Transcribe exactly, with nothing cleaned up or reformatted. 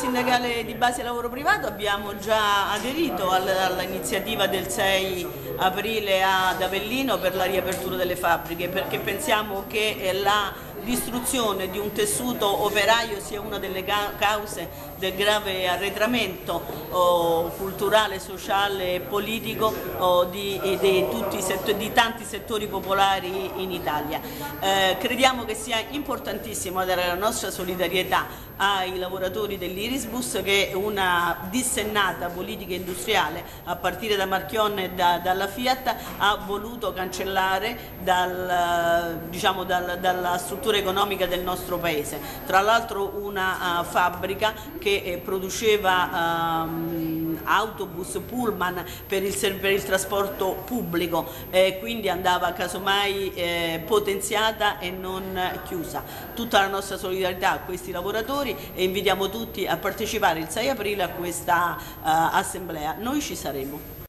Sindacale di Base Lavoro Privato abbiamo già aderito all'iniziativa del sei aprile ad Avellino per la riapertura delle fabbriche, perché pensiamo che la distruzione di un tessuto operaio sia una delle cause del grave arretramento oh, culturale, sociale e politico oh, di, di, tutti i settori, di tanti settori popolari in Italia. Eh, crediamo che sia importantissimo dare la nostra solidarietà ai lavoratori dell'Irisbus, che una dissennata politica industriale a partire da Marchionne e da, dalla Fiat ha voluto cancellare dal, diciamo, dal, dalla struttura economica del nostro paese. Tra l'altro una uh, fabbrica che eh, produceva uh, autobus, pullman per il, per il trasporto pubblico, eh, quindi andava casomai eh, potenziata e non chiusa. Tutta la nostra solidarietà a questi lavoratori e invitiamo tutti a partecipare il sei aprile a questa uh, assemblea. Noi ci saremo.